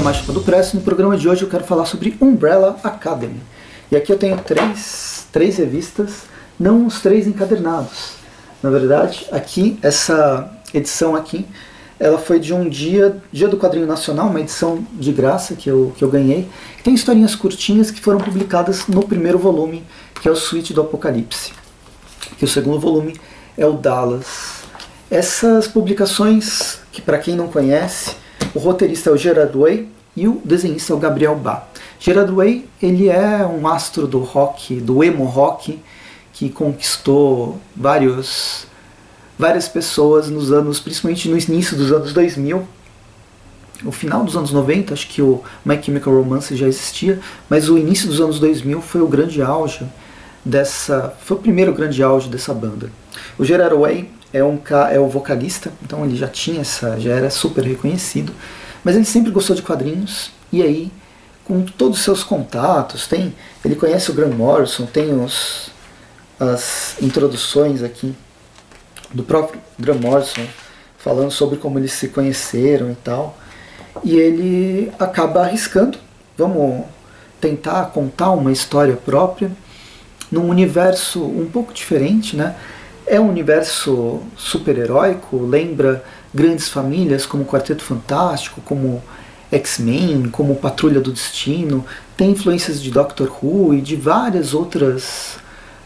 mais chamado Press. No programa de hoje eu quero falar sobre Umbrella Academy. E aqui eu tenho três revistas, não os três encadernados. Na verdade, aqui, essa edição aqui, ela foi de um dia do quadrinho nacional, uma edição de graça que eu ganhei. Tem historinhas curtinhas que foram publicadas no primeiro volume, que é o Suíte do Apocalipse. Que o segundo volume é o Dallas. Essas publicações, que para quem não conhece, o roteirista é o Gerard Way e o desenhista é o Gabriel Bá. Gerard Way, ele é um astro do rock, do emo rock, que conquistou várias pessoas nos anos, principalmente no início dos anos 2000, no final dos anos 90, acho que o My Chemical Romance já existia, mas o início dos anos 2000 foi o grande auge foi o primeiro grande auge dessa banda. O Gerard Way é o vocalista, então ele já era super reconhecido, mas ele sempre gostou de quadrinhos, e aí, com todos os seus contatos, ele conhece o Grant Morrison, tem as introduções aqui do próprio Grant Morrison, falando sobre como eles se conheceram e tal, e ele acaba arriscando, vamos tentar contar uma história própria, num universo um pouco diferente, né? É um universo super-heróico, lembra grandes famílias como o Quarteto Fantástico, como X-Men, como Patrulha do Destino, tem influências de Doctor Who e de vários outros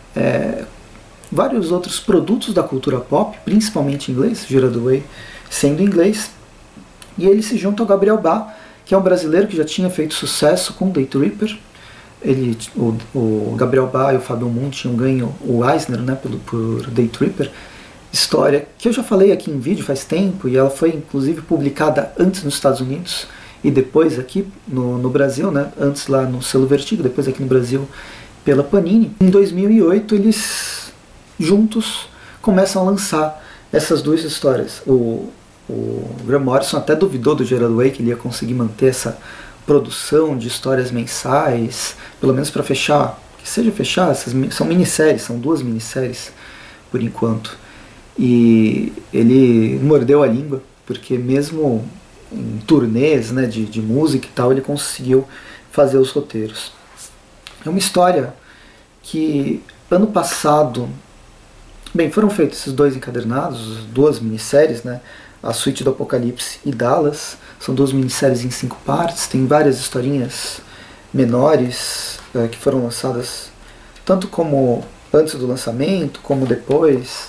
produtos da cultura pop, principalmente em inglês, Gerard Way sendo inglês, e ele se junta ao Gabriel Bá, que é um brasileiro que já tinha feito sucesso com Day Tripper. O Gabriel Bá e o Fábio Moon tinham ganho o Eisner, né, por Day Tripper, história que eu já falei aqui em vídeo faz tempo, e ela foi inclusive publicada antes nos Estados Unidos e depois aqui no Brasil, né, antes lá no selo Vertigo, depois aqui no Brasil pela Panini. Em 2008 eles juntos começam a lançar essas duas histórias. O Grant Morrison até duvidou do Gerard Way que ele ia conseguir manter essa produção de histórias mensais, pelo menos para fechar, que seja fechar, são minisséries, são 2 minisséries por enquanto. E ele mordeu a língua, porque mesmo em turnês, né, de música e tal, ele conseguiu fazer os roteiros. É uma história que ano passado, foram feitos esses 2 encadernados, 2 minisséries, né, a Suíte do Apocalipse e Dallas, são 2 minisséries em 5 partes, tem várias historinhas menores que foram lançadas tanto como antes do lançamento, como depois,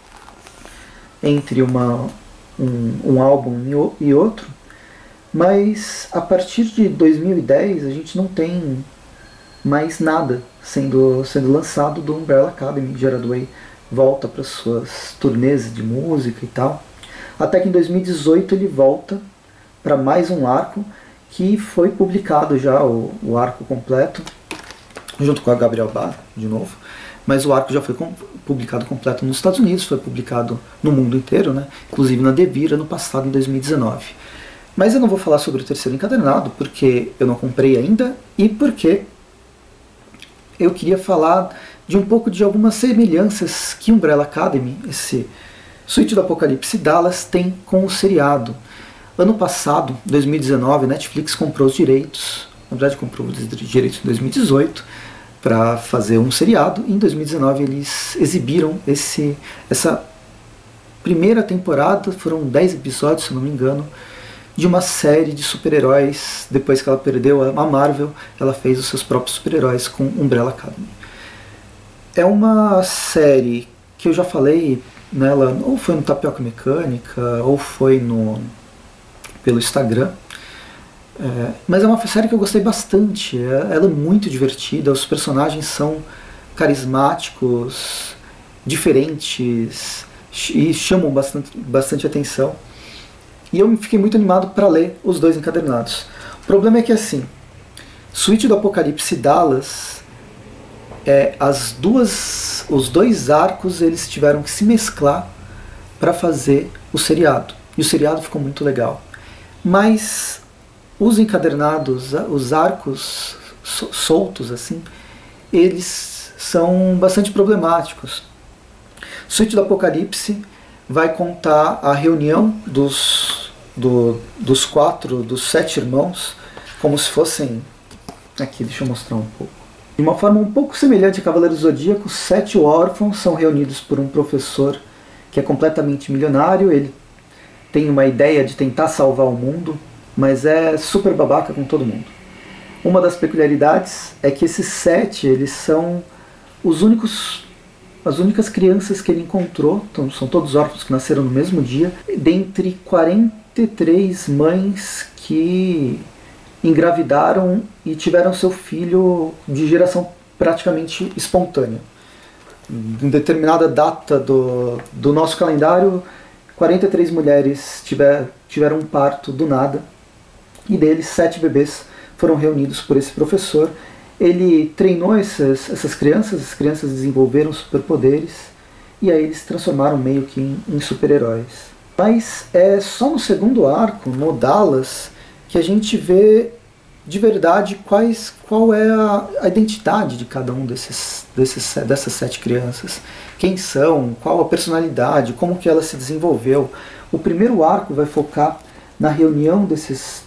entre um álbum e outro, mas a partir de 2010 a gente não tem mais nada sendo lançado do Umbrella Academy. Gerard Way volta para suas turnês de música e tal, até que em 2018 ele volta para mais um arco, que foi publicado já o arco completo, junto com a Gabriel Bá, de novo, mas o arco já foi publicado completo nos Estados Unidos, foi publicado no mundo inteiro, né? Inclusive na Devir, ano passado, em 2019. Mas eu não vou falar sobre o terceiro encadernado, porque eu não comprei ainda, e porque eu queria falar de um pouco de algumas semelhanças que Umbrella Academy, esse Suíte do Apocalipse Dallas, tem com o seriado. Ano passado, 2019, a Netflix comprou os direitos, na verdade comprou os direitos em 2018, para fazer um seriado, e em 2019 eles exibiram essa primeira temporada, foram 10 episódios, se eu não me engano, de uma série de super-heróis. Depois que ela perdeu a Marvel, ela fez os seus próprios super-heróis com Umbrella Academy. É uma série que eu já falei nela, ou foi no Tapioca Mecânica, ou foi pelo Instagram, mas é uma série que eu gostei bastante. Ela é muito divertida, os personagens são carismáticos, diferentes e chamam bastante atenção, e eu fiquei muito animado para ler os 2 encadernados. O problema é que, assim, Suíte do Apocalipse Dallas, os 2 arcos eles tiveram que se mesclar para fazer o seriado, e o seriado ficou muito legal. Mas os encadernados, os arcos soltos, assim, eles são bastante problemáticos. Suíte do Apocalipse vai contar a reunião dos dos 7 irmãos, como se fossem... Aqui, deixa eu mostrar um pouco. De uma forma um pouco semelhante a Cavaleiros do Zodíaco, 7 órfãos são reunidos por um professor que é completamente milionário. Ele tem uma ideia de tentar salvar o mundo, mas é super babaca com todo mundo. Uma das peculiaridades é que esses 7, eles são as únicas crianças que ele encontrou. Então, são todos órfãos que nasceram no mesmo dia, dentre 43 mães que engravidaram e tiveram seu filho de geração praticamente espontânea. Em determinada data do nosso calendário, 43 mulheres tiveram um parto do nada, e deles 7 bebês foram reunidos por esse professor. Ele treinou essas crianças, as crianças desenvolveram superpoderes, e aí eles se transformaram meio que em super-heróis. Mas é só no segundo arco, no Dallas, que a gente vê de verdade qual é a identidade de cada um dessas 7 crianças. Quem são, qual a personalidade, como que ela se desenvolveu. O primeiro arco vai focar na reunião dessas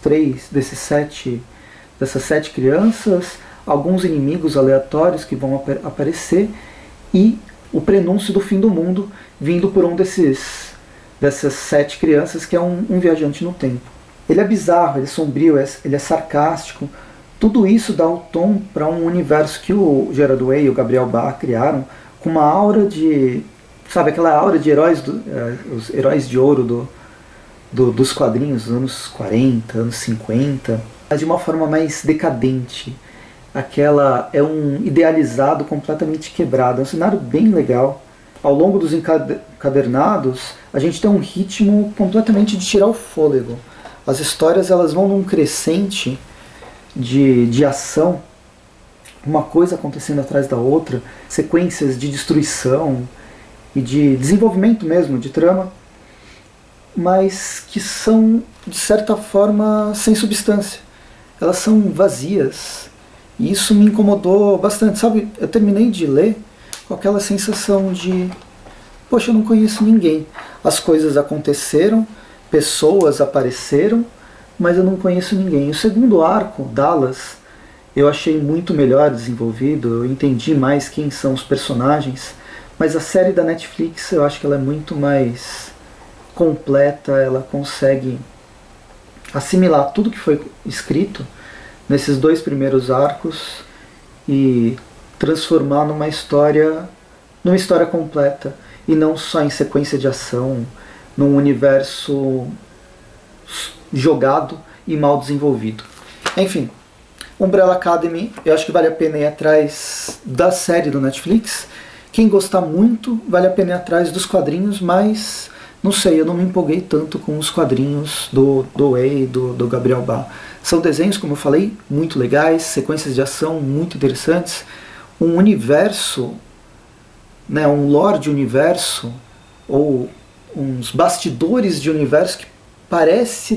7 crianças, alguns inimigos aleatórios que vão aparecer, e o prenúncio do fim do mundo vindo por um dessas 7 crianças, que é um viajante no tempo. Ele é bizarro, ele é sombrio, ele é sarcástico. Tudo isso dá o tom para um universo que o Gerard Way e o Gabriel Bá criaram, com uma aura de... Sabe, aquela aura de heróis, os heróis de ouro dos quadrinhos dos anos 40, anos 50, mas de uma forma mais decadente. É um idealizado completamente quebrado. É um cenário bem legal. Ao longo dos encadernados, a gente tem um ritmo completamente de tirar o fôlego. As histórias, elas vão num crescente de ação, uma coisa acontecendo atrás da outra, sequências de destruição e de desenvolvimento mesmo, de trama, mas que são, de certa forma, sem substância. Elas são vazias, e isso me incomodou bastante, sabe? Eu terminei de ler com aquela sensação de, poxa, eu não conheço ninguém. As coisas aconteceram, pessoas apareceram, mas eu não conheço ninguém. O segundo arco, Dallas, eu achei muito melhor desenvolvido, eu entendi mais quem são os personagens, mas a série da Netflix, eu acho que ela é muito mais completa, ela consegue assimilar tudo que foi escrito nesses 2 primeiros arcos e transformar numa história completa, e não só em sequência de ação, num universo jogado e mal desenvolvido. Enfim, Umbrella Academy, eu acho que vale a pena ir atrás da série do Netflix. Quem gostar muito, vale a pena ir atrás dos quadrinhos, mas não sei, eu não me empolguei tanto com os quadrinhos do Way, do Gabriel Bá. São desenhos, como eu falei, muito legais, sequências de ação muito interessantes, um universo, né, um lore de universo, ou uns bastidores de universo que parece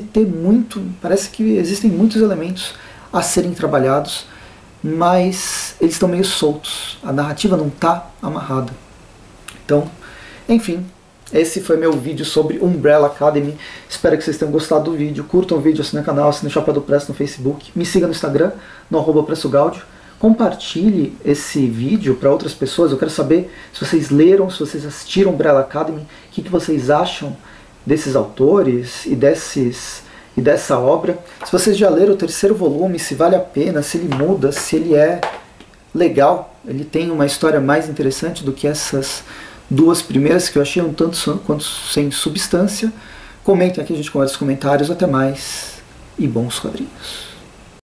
que existem muitos elementos a serem trabalhados, mas eles estão meio soltos, a narrativa não está amarrada. Então, enfim, esse foi meu vídeo sobre Umbrella Academy. Espero que vocês tenham gostado do vídeo. Curtam o vídeo, assinem o canal, assinem o Chapéu do Presto no Facebook, me siga no Instagram, no @PressoGaudio. Compartilhe esse vídeo para outras pessoas. Eu quero saber se vocês leram, se vocês assistiram Umbrella Academy, o que vocês acham desses autores e dessa obra. Se vocês já leram o 3º volume, se vale a pena, se ele muda, se ele é legal, ele tem uma história mais interessante do que essas 2 primeiras, que eu achei um tanto quanto sem substância. Comentem aqui, a gente conversa nos comentários. Até mais e bons quadrinhos.